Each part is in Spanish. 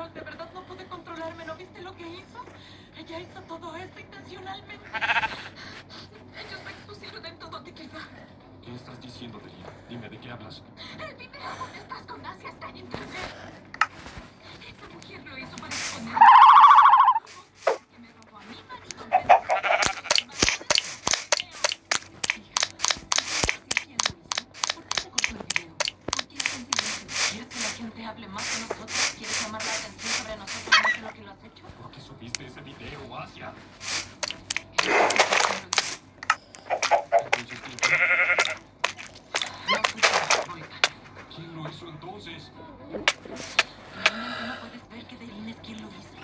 De verdad no pude controlarme. ¿No viste lo que hizo? Ella hizo todo esto intencionalmente. Ellos me expusieron en todo Tequila. ¿Qué estás diciendo, Delina? Dime, ¿de qué hablas? El video donde estás con Asia está en internet. Esta mujer lo hizo para exponerme. Que me robó a mi marido. ¿Por qué se cortó el video? ¿Por qué está en silencio? ¿Quieres que la gente hable más de nosotros? ¿Quieres llamar la atención sobre nosotros más de lo que lo has hecho? ¿Por qué subiste ese video, Asia? Entonces, ¿quién lo hizo entonces? ¿Realmente no puedes ver que Delina es quien lo hizo?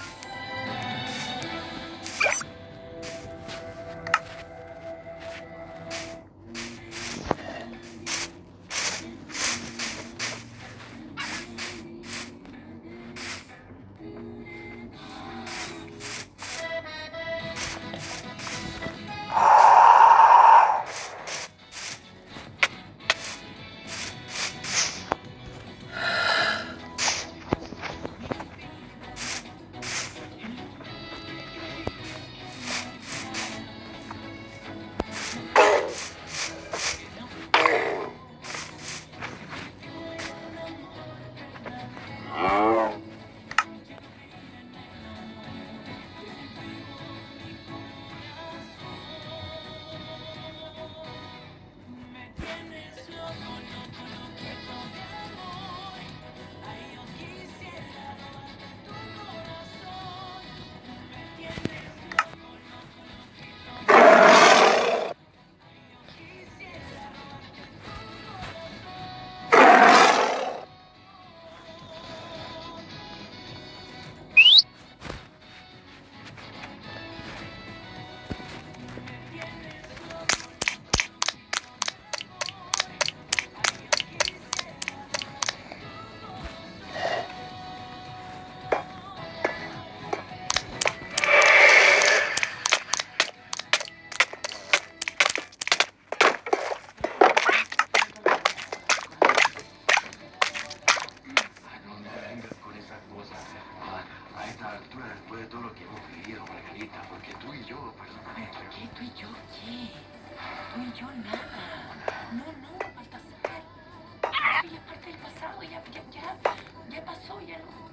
A esta altura, después de todo lo que hemos vivido, Margarita, porque tú y yo, perdóname. ¿Qué? ¿Tú y yo qué? Tú y yo nada. No, Baltasar. Eso ya es parte del pasado, ya pasó, ya no.